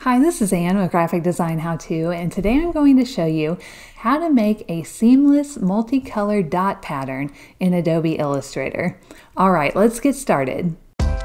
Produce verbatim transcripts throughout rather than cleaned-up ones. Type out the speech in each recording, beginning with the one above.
Hi, this is Anne with Graphic Design How To, and today I'm going to show you how to make a seamless multicolored dot pattern in Adobe Illustrator. All right, let's get started.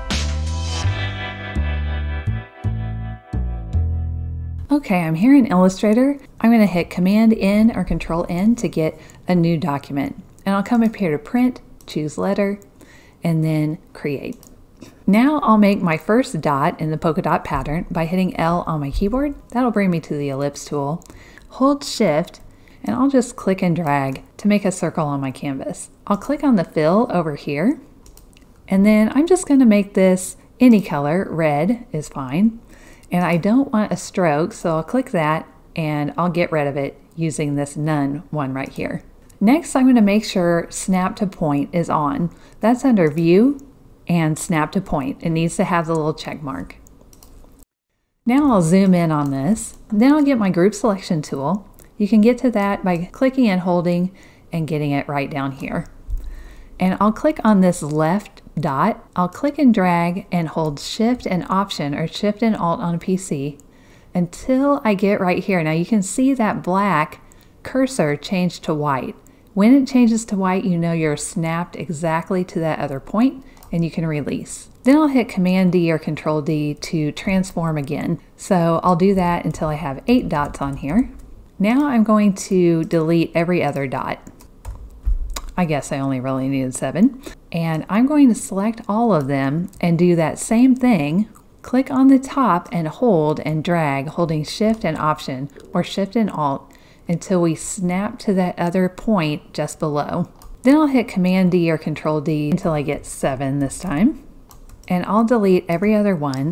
Okay, I'm here in Illustrator. I'm going to hit Command N or Control N to get a new document. And I'll come up here to Print, choose Letter, and then Create. Now I'll make my first dot in the polka dot pattern by hitting L on my keyboard. That'll bring me to the ellipse tool. Hold Shift, and I'll just click and drag to make a circle on my canvas. I'll click on the fill over here, and then I'm just going to make this any color. Red is fine. And I don't want a stroke, so I'll click that and I'll get rid of it using this None one right here. Next, I'm going to make sure Snap to Point is on. That's under View and Snap to Point. It needs to have the little check mark. Now I'll zoom in on this. Then I'll get my Group Selection tool. You can get to that by clicking and holding and getting it right down here. And I'll click on this left dot. I'll click and drag and hold Shift and Option or Shift and Alt on a P C until I get right here. Now you can see that black cursor change to white. When it changes to white, you know you're snapped exactly to that other point and you can release. Then I'll hit Command D or Control D to transform again. So I'll do that until I have eight dots on here. Now I'm going to delete every other dot. I guess I only really needed seven. And I'm going to select all of them and do that same thing. Click on the top and hold and drag, holding Shift and Option or Shift and Alt until we snap to that other point just below. Then I'll hit Command D or Control D until I get seven this time. And I'll delete every other one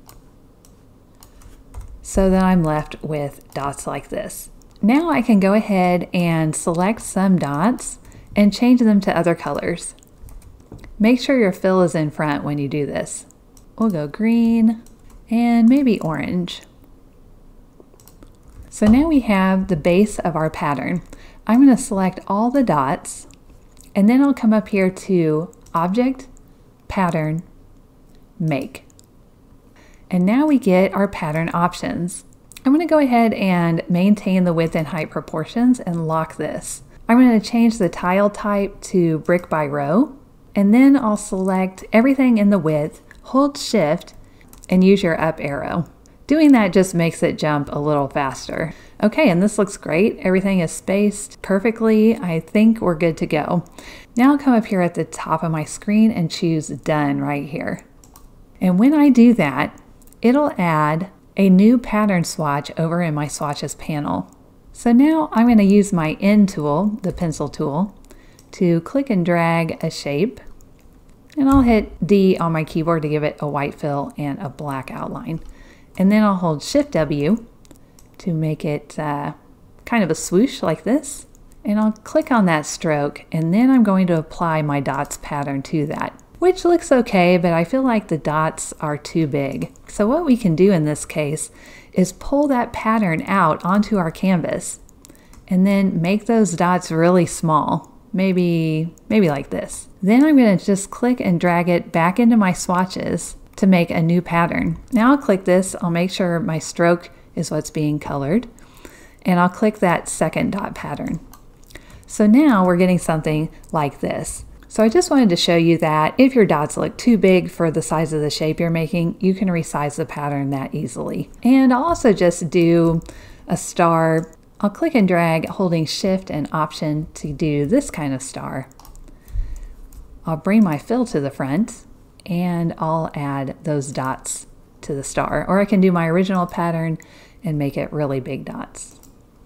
so that I'm left with dots like this. Now I can go ahead and select some dots and change them to other colors. Make sure your fill is in front when you do this. We'll go green and maybe orange. So now we have the base of our pattern. I'm going to select all the dots and then I'll come up here to Object, Pattern, Make. And now we get our pattern options. I'm going to go ahead and maintain the width and height proportions and lock this. I'm going to change the tile type to brick by row, and then I'll select everything in the width, hold Shift, and use your up arrow. Doing that just makes it jump a little faster. Okay, and this looks great. Everything is spaced perfectly. I think we're good to go. Now I'll come up here at the top of my screen and choose Done right here. And when I do that, it'll add a new pattern swatch over in my swatches panel. So now I'm going to use my N tool, the pencil tool, to click and drag a shape. And I'll hit D on my keyboard to give it a white fill and a black outline. And then I'll hold Shift W to make it uh, kind of a swoosh like this. And I'll click on that stroke, and then I'm going to apply my dots pattern to that, which looks okay, but I feel like the dots are too big. So what we can do in this case is pull that pattern out onto our canvas and then make those dots really small, maybe, maybe like this. Then I'm going to just click and drag it back into my swatches to make a new pattern. Now I'll click this, I'll make sure my stroke is what's being colored, and I'll click that second dot pattern. So now we're getting something like this. So I just wanted to show you that if your dots look too big for the size of the shape you're making, you can resize the pattern that easily. And I'll also just do a star. I'll click and drag holding Shift and Option to do this kind of star. I'll bring my fill to the front and I'll add those dots to the star. Or I can do my original pattern and make it really big dots.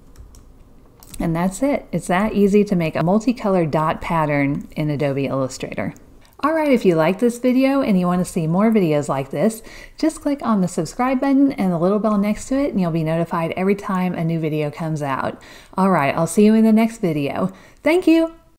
And that's it. It's that easy to make a multicolored dot pattern in Adobe Illustrator. Alright, if you like this video and you want to see more videos like this, just click on the subscribe button and the little bell next to it and you'll be notified every time a new video comes out. Alright, I'll see you in the next video. Thank you!